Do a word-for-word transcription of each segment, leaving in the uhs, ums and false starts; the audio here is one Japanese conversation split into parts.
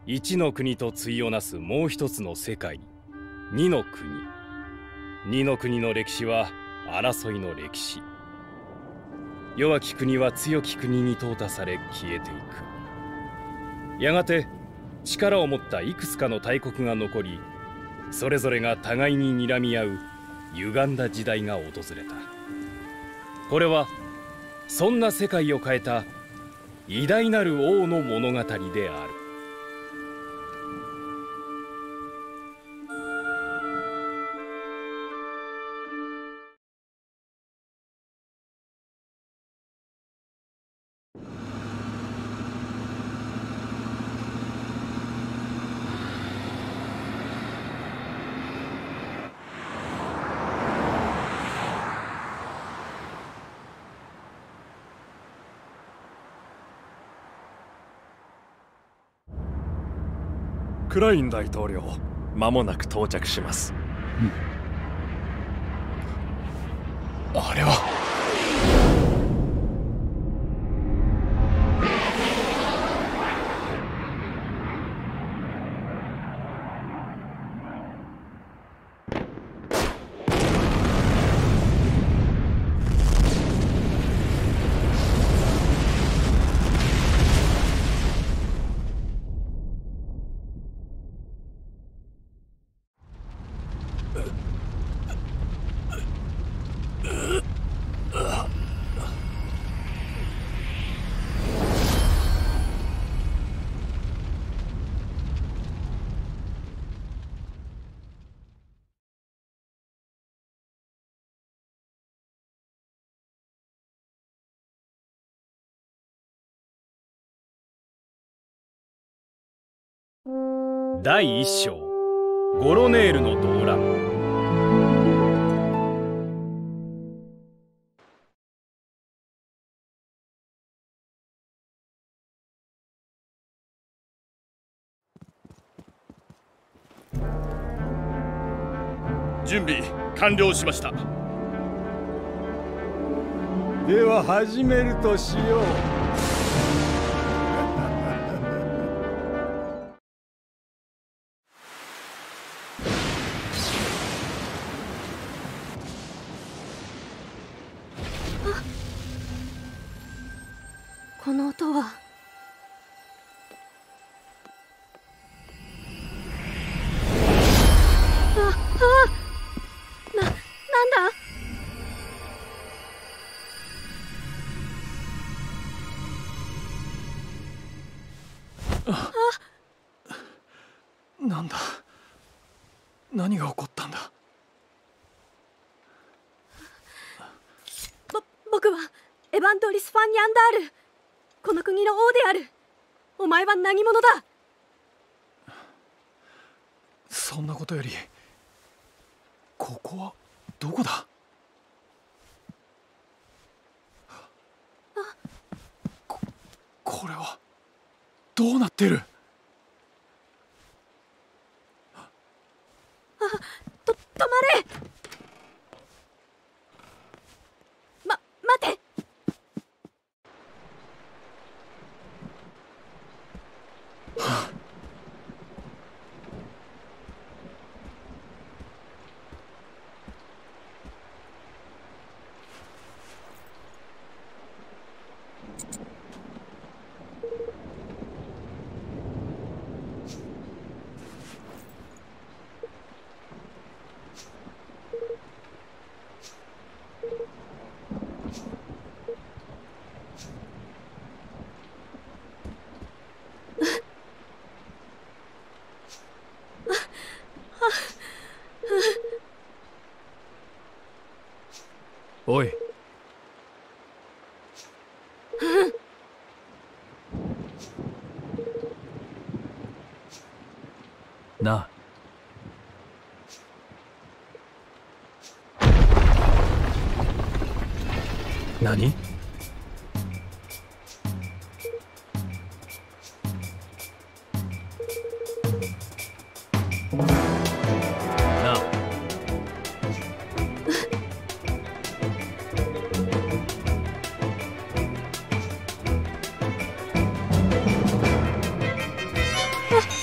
一の国と対をなすもう一つの世界、二の国。二の国の歴史は争いの歴史。弱き国は強き国に淘汰され消えていく。やがて力を持ったいくつかの大国が残り、それぞれが互いに睨み合う歪んだ時代が訪れた。これはそんな世界を変えた偉大なる王の物語である。 クライン大統領、間もなく到着します。 うん、あれは第一章、ゴロネールの動乱。 準備完了しました。 では始めるとしよう。 この音は。ああ、な、なんだ。 あ、なんだ。何が起こったんだ。 ぼ、僕はエヴァンドリス・ファン・ニャンダール。この国の王である。お前は何者だ。 そんなことより、ここはどこだ。 あ、 こ、これはどうなってる。 あ、と、止まれ。ま、待て。 おい。なあ。何？なあ。 あ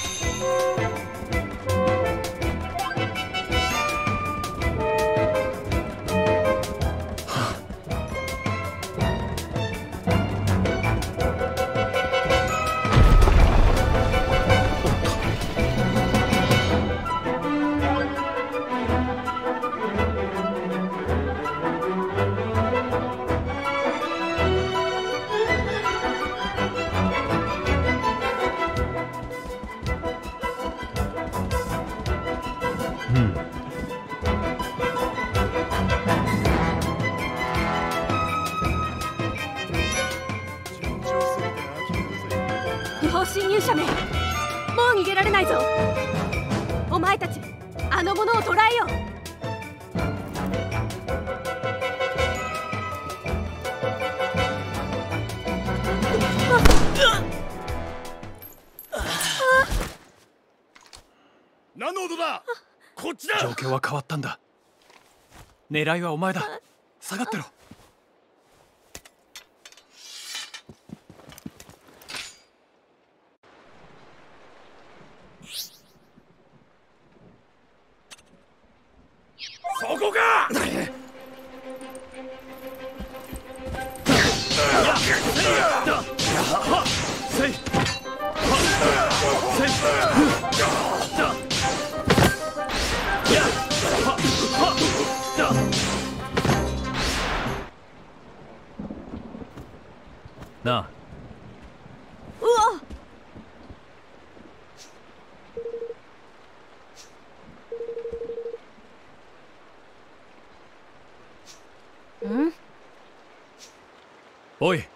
不法侵入者め、もう逃げられないぞ。お前たちあの者を捕らえよう。 何の音だ。こっちだ。 状況は変わったんだ。狙いはお前だ。下がってろ。 そこか。 なあ。 うわっ。ん？ おい。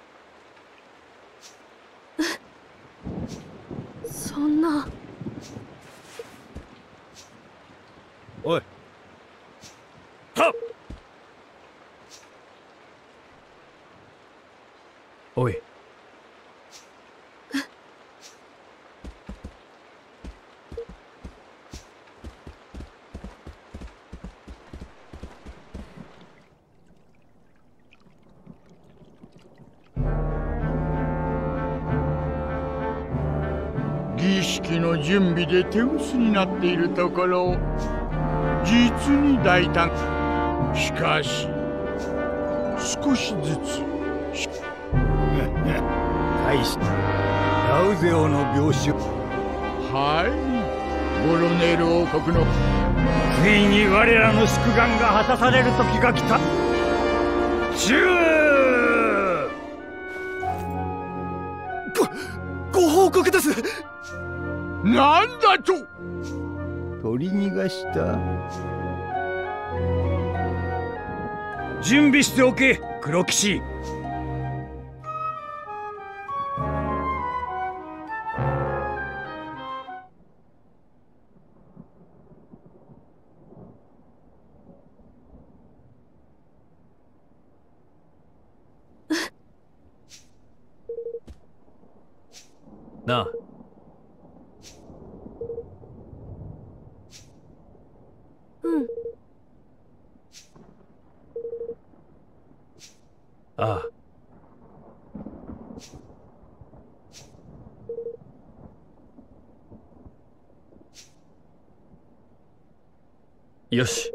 そんな。 おい。 はっ。 おい。 儀式の準備で手薄になっているところを実に大胆。しかし少しずつ大使ラウゼオの病死。 はいボロネール王国のついに我らの宿願が果たされる時が来た。チューご、ご報告です。 なんだと。 取り逃がした。 準備しておけ黒騎士。 なあ。 うん。 ああ。よし。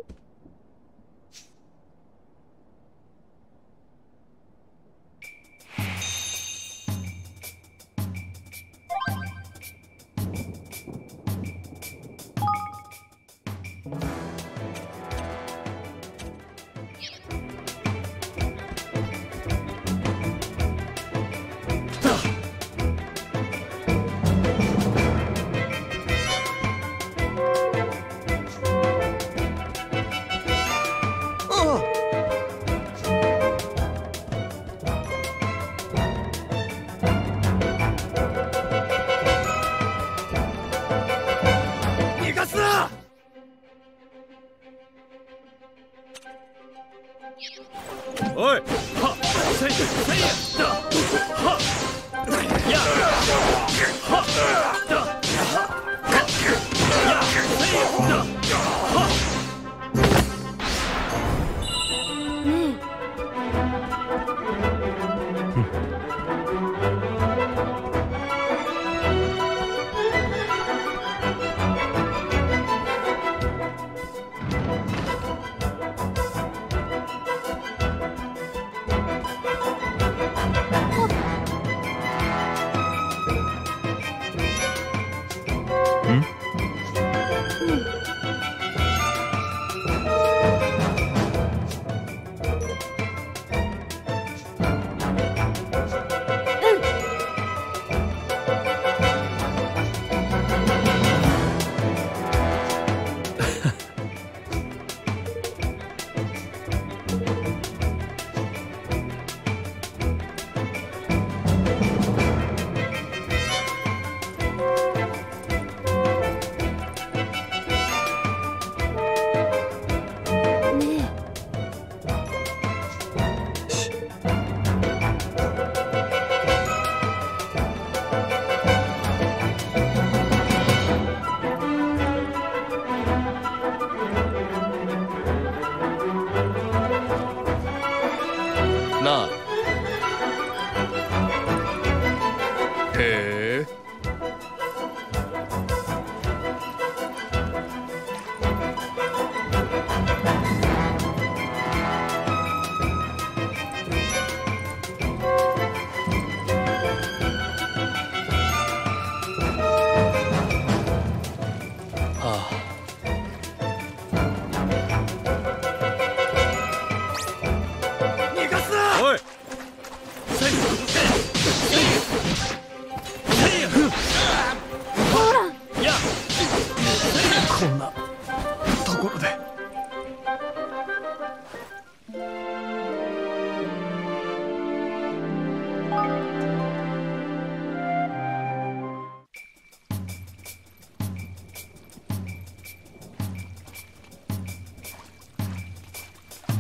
おい。はっせいせいだ。はっやはっだ。はっやせいだ。はっね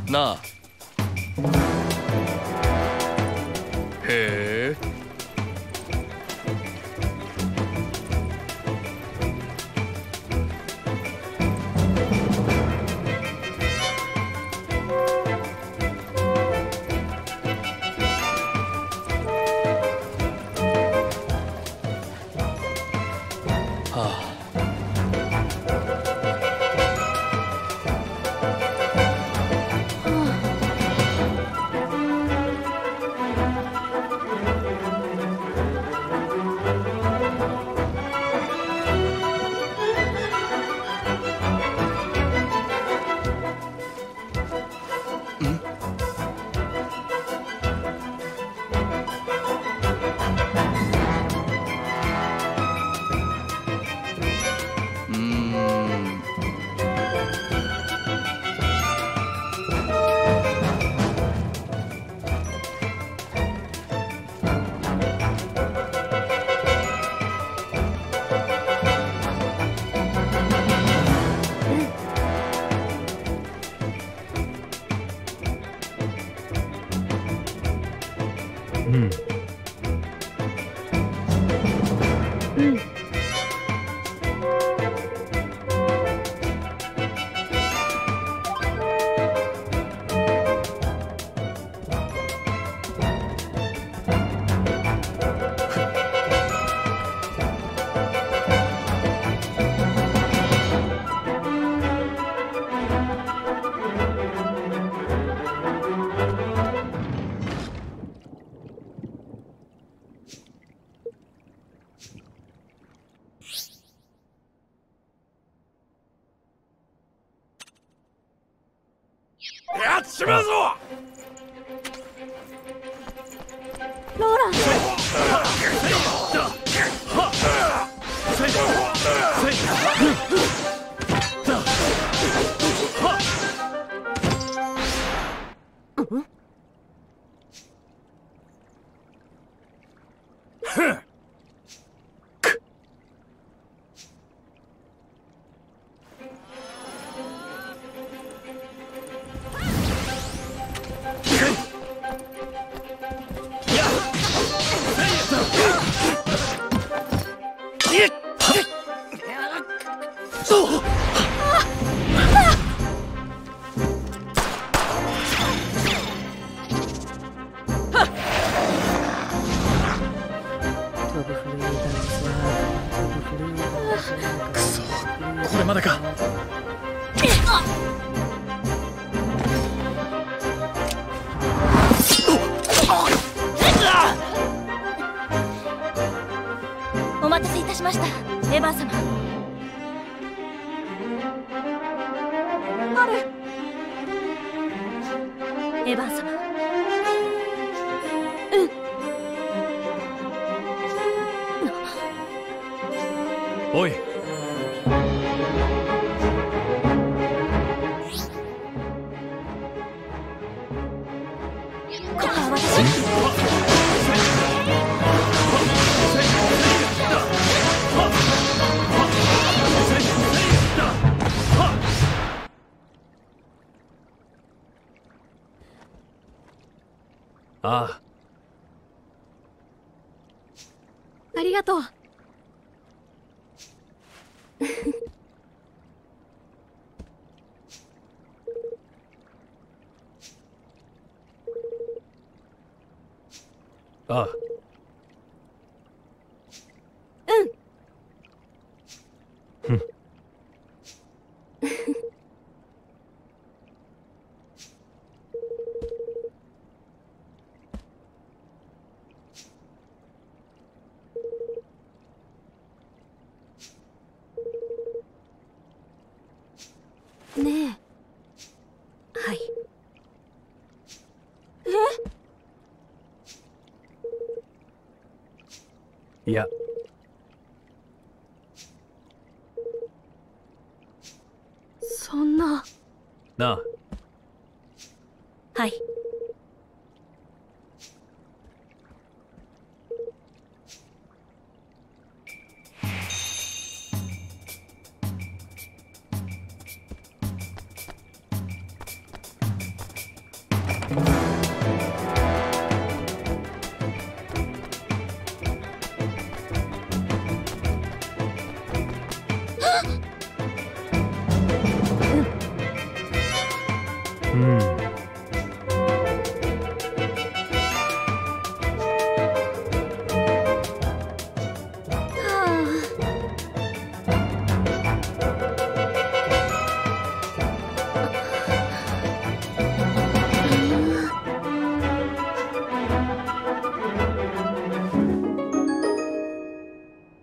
なあ。へえ。 やっちまうぞ。 ローラン。 くそ、これまでか。 お待たせいたしました、エヴァン様。あるエヴァン様。うんおい。 ここは私。 ああ。 ありがとう。 ああ。 うん。 ふん。 ねえ。はい。え？ いや。 そんな。 なあ。 はい。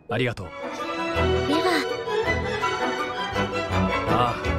ありがとう。 では。 ああ。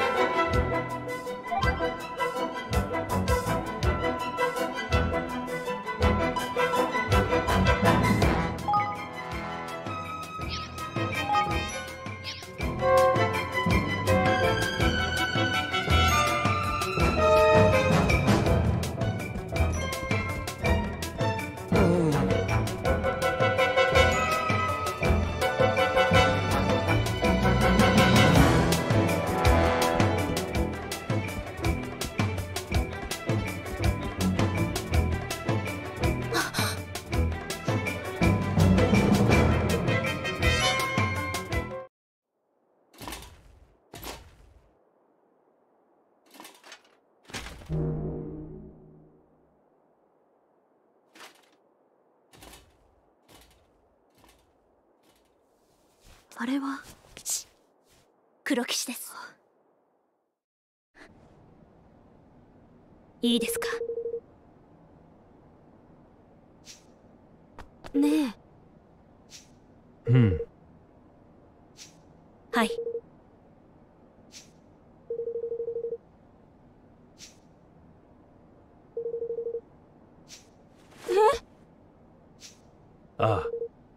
あれは黒騎士です。いいですか。 ねえ。うん。 はい。 え？ ああ。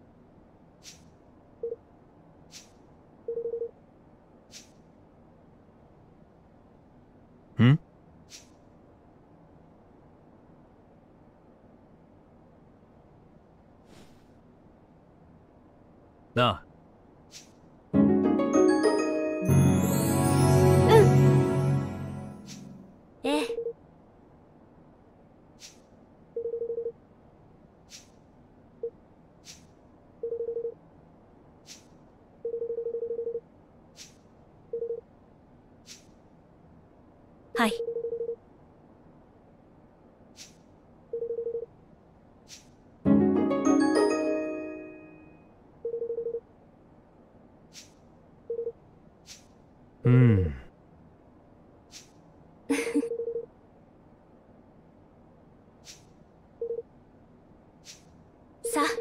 ん？なあ。 うん。 ええ。はい。 うん。 さあ。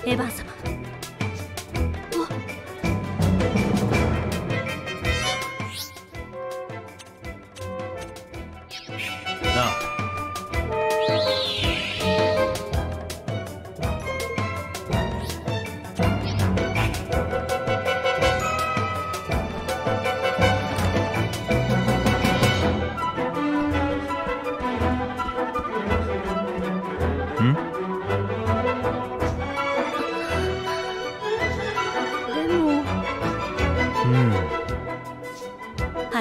エヴァン様。 なあ。 はい。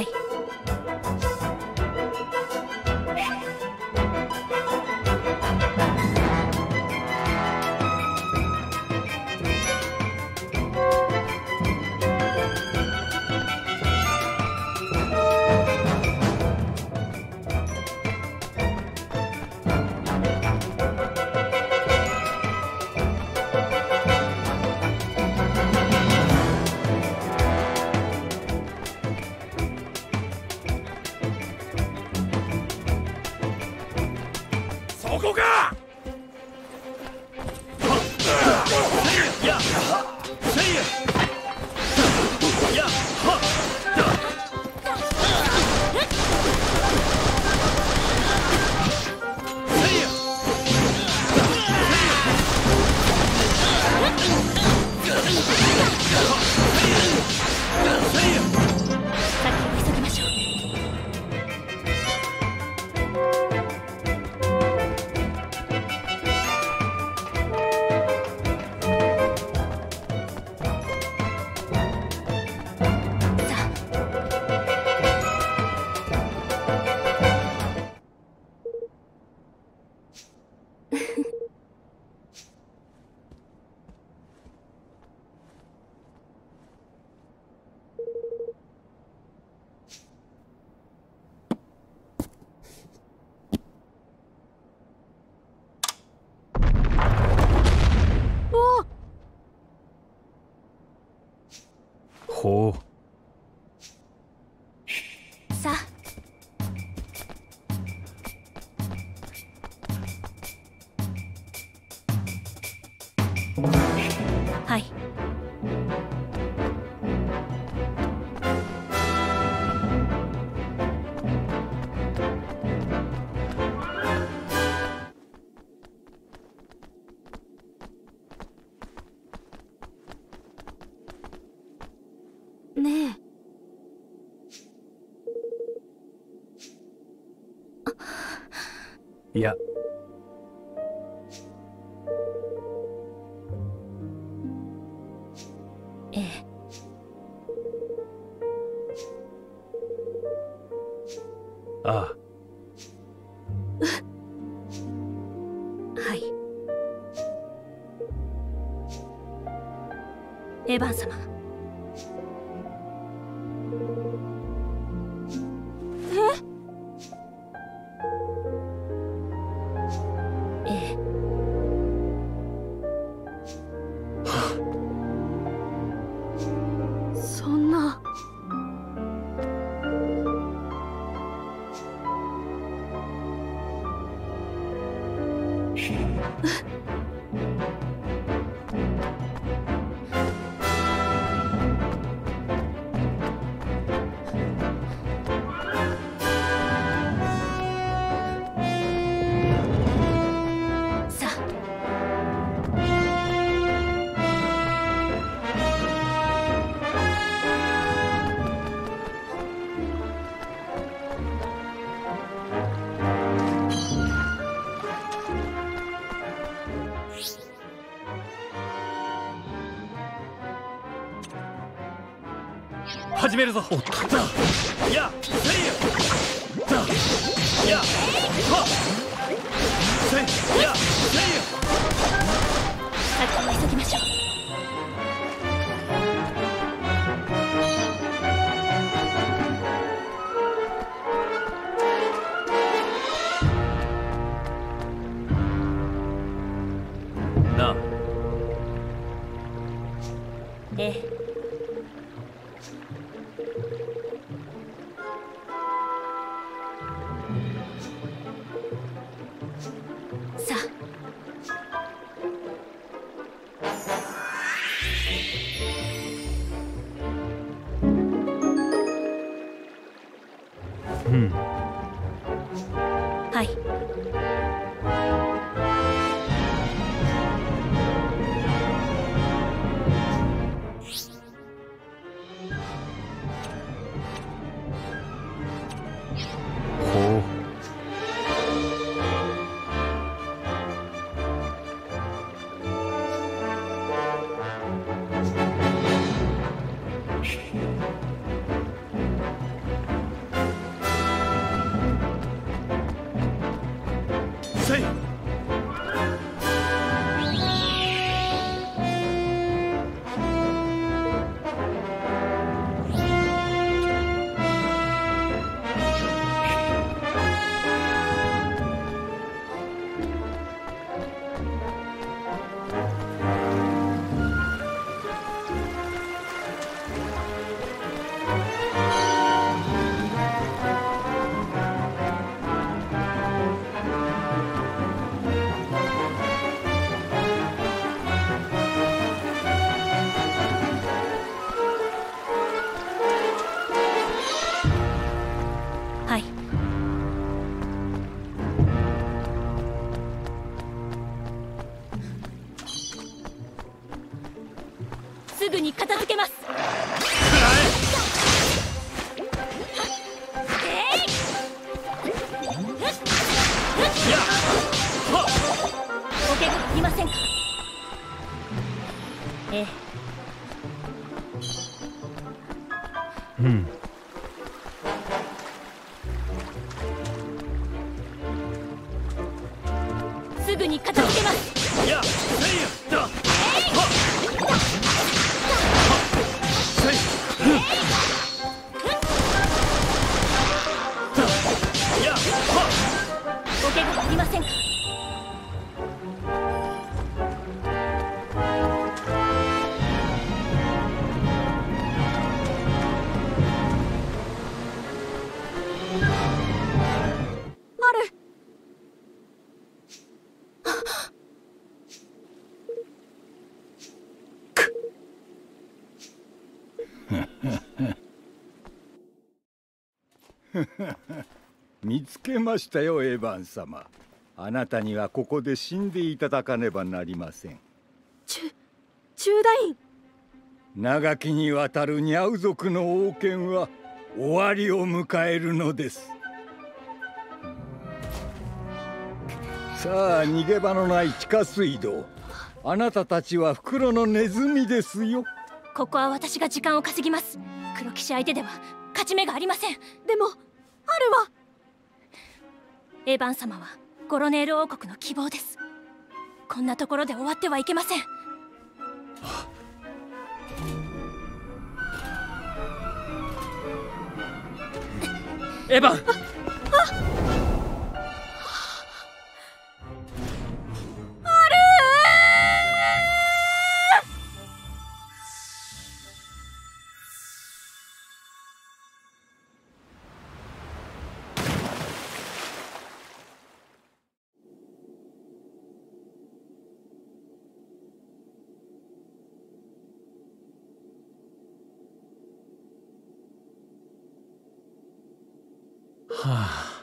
そこか。やせいややはほう。 さあ。はい。 ねえ。 いや。 ええ。 ああ。 はい。エヴァン様。ええ。 そんな。 さあ。 始めるぞ。おっと。 やせいややはせいやせいや。 先を急ぎましょう。 なあ。 ええ。さあ。 すぐに片付けます。お怪我ありませんか？ええ。 うん。 すぐに片付けます。 や、せいや、だ。はっ。せい。だ。や、はっ。 お怪我ありませんか？ 見つけましたよ、エヴァン様。あなたにはここで死んでいただかねばなりません。 チュチューダイン。 長きにわたるニャウ族の王権は終わりを迎えるのです。さあ、逃げ場のない地下水道。あなたたちは袋のネズミですよ。 ここは私が時間を稼ぎます。黒騎士相手では勝ち目がありません。 でもアルはエヴァン様はゴロネール王国の希望です。こんなところで終わってはいけません。 エヴァン。 はあ。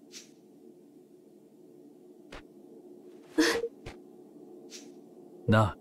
なあ。